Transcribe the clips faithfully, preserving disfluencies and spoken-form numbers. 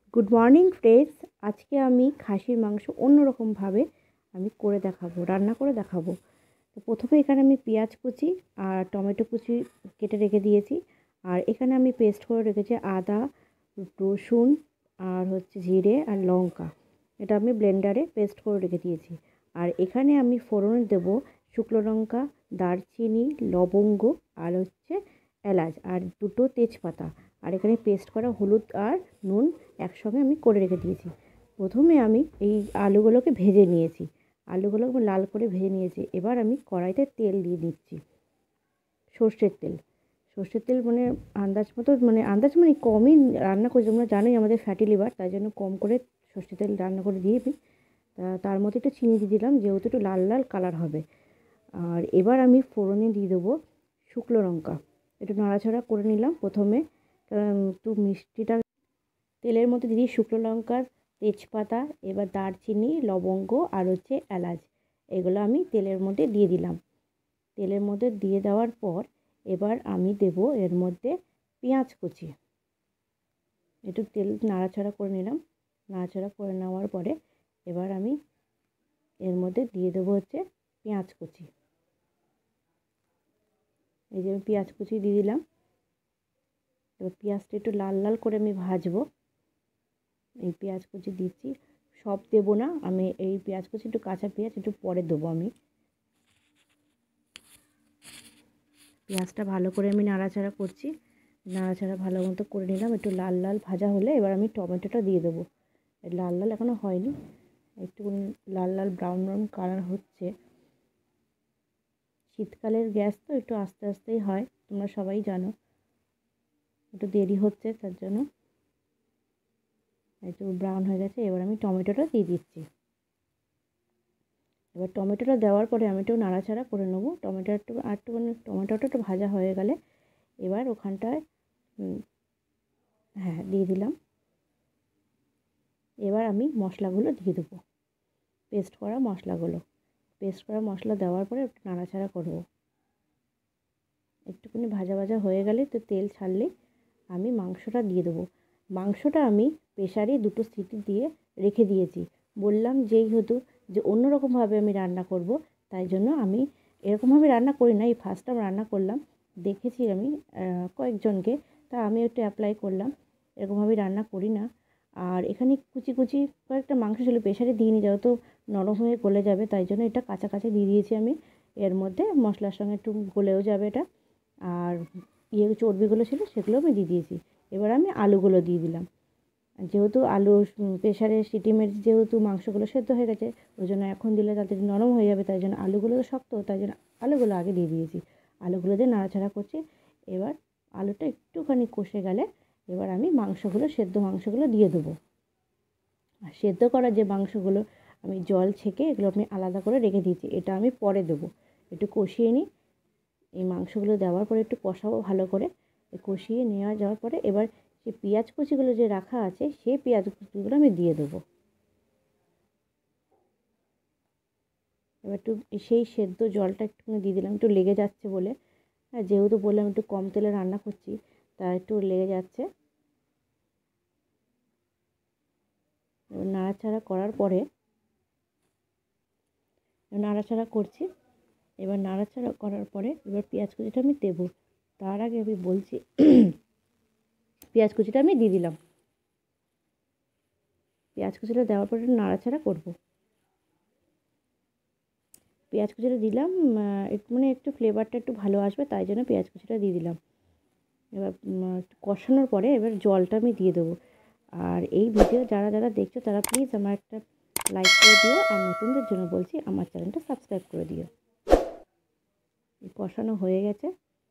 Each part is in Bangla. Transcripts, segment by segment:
Good morning friends. আজকে আমি খাসির মাংস অন্যরকমভাবে আমি করে দেখাবো, রান্না করে দেখাবো। তো প্রথমে এখানে আমি পেঁয়াজ কুচি আর টমেটো কুচি কেটে রেখে দিয়েছি। আর এখানে আমি পেস্ট করে রেখেছি আদা, রসুন আর হচ্ছে জিরে আর লঙ্কা। এটা আমি ব্লেন্ডারে পেস্ট করে রেখে দিয়েছি। আর এখানে আমি ফোড়নে দেব শুকনো লঙ্কা, দারচিনি, লবঙ্গ আর হচ্ছে এলাচ আর দুটো তেজপাতা। আর এখানে পেস্ট করা হলুদ আর নুন একসঙ্গে আমি করে রেখে দিয়েছি। প্রথমে আমি এই আলুগুলোকে ভেজে নিয়েছি, আলুগুলো লাল করে ভেজে নিয়েছি। এবার আমি কড়াইতে তেল দিয়ে দিচ্ছি, সর্ষের তেল। সর্ষের তেল মানে আন্দাজ মতো, মানে আন্দাজ মানে কমই রান্না করি, তোমরা জানোই আমাদের ফ্যাটি লিভার, তাই জন্য কম করে সর্ষের তেল রান্না করে দিয়ে দিই। তার মধ্যে একটু চিনি দিয়ে দিলাম, যেহেতু একটু লাল লাল কালার হবে। আর এবার আমি ফোড়নে দিয়ে দেবো শুকনো লঙ্কা, একটু নাড়াচাড়া করে নিলাম প্রথমে, কারণ একটু মিষ্টিটা তেলের মধ্যে দিয়ে দিই শুকনো লঙ্কার তেজপাতা, এবার দারচিনি, লবঙ্গ আর হচ্ছে এলাচ, এগুলো আমি তেলের মধ্যে দিয়ে দিলাম। তেলের মধ্যে দিয়ে দেওয়ার পর এবার আমি দেব এর মধ্যে পেঁয়াজ কুচি। একটু তেল নাড়াচাড়া করে নিলাম। নাড়াচাড়া করে নেওয়ার পরে এবার আমি এর মধ্যে দিয়ে দেবো হচ্ছে পেঁয়াজ কুচি। এই যে আমি পেঁয়াজ কুচি দিয়ে দিলাম। এবার পেঁয়াজটা একটু লাল লাল করে আমি ভাজবো। এই পেঁয়াজ কুচি দিচ্ছি, সব দেবো না আমি, এই পেঁয়াজ কুচি একটু কাঁচা পেঁয়াজ একটু পরে দেবো আমি। পেঁয়াজটা ভালো করে আমি নাড়াচাড়া করছি, নাড়াচাড়া ভালো মতো করে নিলাম। একটু লাল লাল ভাজা হলে এবার আমি টমেটোটা দিয়ে দেবো। লাল লাল এখনও হয়নি, একটু লাল লাল ব্রাউন ব্রাউন কালার হচ্ছে। শীতকালের গ্যাস তো একটু আস্তে আস্তেই হয়, তোমরা সবাই জানো, একটু দেরি হচ্ছে তার জন্য। একটু ব্রাউন হয়ে গেছে, এবার আমি টমেটোটা দিয়ে দিচ্ছি। এবার টমেটোটা দেওয়ার পরে আমি একটু নাড়াচাড়া করে নেবো। টমেটো একটু আর একটু মানে টমেটোটা একটু ভাজা হয়ে গেলে এবার ওখানটায় হ্যাঁ দিয়ে দিলাম। এবার আমি মশলাগুলো দিয়ে দেবো, পেস্ট করা মশলাগুলো। পেস্ট করা মশলা দেওয়ার পরে একটু নাড়াচাড়া করবো। একটুখানি ভাজা ভাজা হয়ে গেলে, তো তেল ছাড়লে আমি মাংসটা দিয়ে দেবো। মাংসটা আমি প্রেসারে দুটো সিটি দিয়ে রেখে দিয়েছি। বললাম যেই হতো যে অন্যরকমভাবে আমি রান্না করব, তাই জন্য আমি এরকমভাবে রান্না করি না, এই ফার্স্ট টাইম রান্না করলাম। দেখেছি আমি কয়েকজনকে, তা আমি একটু অ্যাপ্লাই করলাম। এরকমভাবে রান্না করি না। আর এখানে কুচি কুচি কয়েকটা মাংস ছিল, প্রেসারে দিয়ে নিয়ে যাও তো নরম হয়ে গলে যাবে, তাই জন্য এটা কাঁচা কাঁচা দিয়ে দিয়েছি আমি। এর মধ্যে মশলার সঙ্গে একটু গলেও যাবে এটা। আর ইয়ে চর্বিগুলো ছিল সেগুলো আমি দিয়ে দিয়েছি। এবার আমি আলুগুলো দিয়ে দিলাম। যেহেতু আলু প্রেসারে সিটি মেরে যেহেতু মাংসগুলো সেদ্ধ হয়ে গেছে, ওই জন্য এখন দিলে তাদের নরম হয়ে যাবে, তাই জন্য আলুগুলো তো শক্ত, তাই জন্য আলুগুলো আগে দিয়ে দিয়েছি। আলুগুলো দিয়ে নাড়াচাড়া করছি। এবার আলুটা একটুখানি কষে গেলে এবার আমি মাংসগুলো, সেদ্ধ মাংসগুলো দিয়ে দেবো। আর সেদ্ধ করা যে মাংসগুলো আমি জল ছেঁকে এগুলো আমি আলাদা করে রেখে দিয়েছি, এটা আমি পরে দেবো। একটু কষিয়ে নিই। এই মাংসগুলো দেওয়ার পরে একটু কষাবো ভালো করে। কষিয়ে নেওয়া যাওয়ার পরে এবার সেই পেঁয়াজ কুচিগুলো যে রাখা আছে সেই পেঁয়াজ কুচিগুলো আমি দিয়ে দেবো। এবার একটু সেই সেদ্ধ জলটা একটুখানি দিয়ে দিলাম, একটু লেগে যাচ্ছে বলে। হ্যাঁ, যেহেতু বললাম একটু কম তেলে রান্না করছি, তা একটু লেগে যাচ্ছে। এবার নাড়াচাড়া করার পরে নাড়াচাড়া করছি। এবার নাড়াচাড়া করার পরে এবার পেঁয়াজ কুচিটা আমি দেবো। তার আগে আমি বলছি পেঁয়াজ কুচিটা আমি দিয়ে দিলাম। পেঁয়াজ কুচিটা দেওয়ার পরে একটু নাড়াচাড়া করবো। পেঁয়াজ কুচিটা দিলাম, একটু মানে একটু ফ্লেভারটা একটু ভালো আসবে, তাই জন্য পেঁয়াজ কুচিটা দিয়ে দিলাম। এবার কষানোর পরে এবার জলটা আমি দিয়ে দেবো। আর এই ভিডিও যারা যারা দেখছো তারা প্লিজ আমার একটা লাইক করে দিও, আর নতুনদের জন্য বলছি আমার চ্যানেলটা সাবস্ক্রাইব করে দিও। কষানো হয়ে গেছে,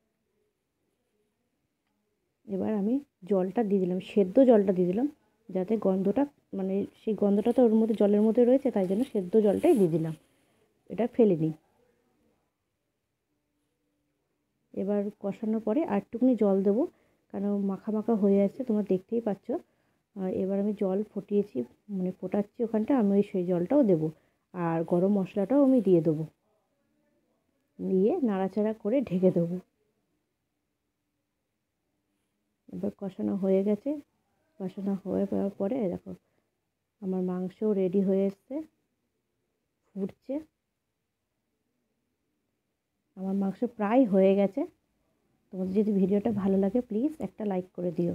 এবার আমি জলটা দিয়ে দিলাম, সেদ্ধ জলটা দিয়ে দিলাম, যাতে গন্ধটা, মানে সেই গন্ধটা তো ওর মধ্যে জলের মধ্যে রয়েছে, তাই জন্য সেদ্ধ জলটাই দিয়ে দিলাম, এটা ফেলে নিই। এবার কষানোর পরে আর একটুখানি জল দেবো, কারণ মাখা মাখা হয়ে যাচ্ছে, তোমরা দেখতেই পাচ্ছ। আর এবার আমি জল ফুটিয়েছি, মানে ফোটাচ্ছি ওখানটা, আমি ওই সেই জলটাও দেবো। আর গরম মশলাটাও আমি দিয়ে দেবো, দিয়ে নাড়াচাড়া করে ঢেকে দেবো। এবার কষানো হয়ে গেছে, কষানো হয়ে যাওয়ার পরে দেখো আমার মাংসও রেডি হয়ে এসছে, ফুটছে। আমার মাংস প্রায় হয়ে গেছে। তোমাদের যদি ভিডিওটা ভালো লাগে প্লিজ একটা লাইক করে দিও,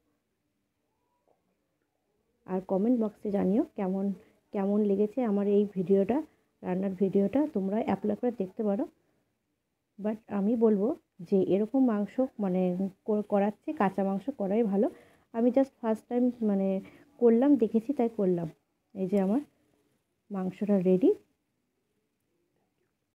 আর কমেন্ট বক্সে জানিও কেমন কেমন লেগেছে আমার এই ভিডিওটা, রান্নার ভিডিওটা। তোমরা অ্যাপ্লাই করে দেখতে পারো, বাট আমি বলবো যে এরকম মাংস মানে করার চেয়ে কাঁচা মাংস করাই ভালো। আমি জাস্ট ফার্স্ট টাইম মানে করলাম, দেখেছি তাই করলাম। এই যে আমার মাংসটা রেডি।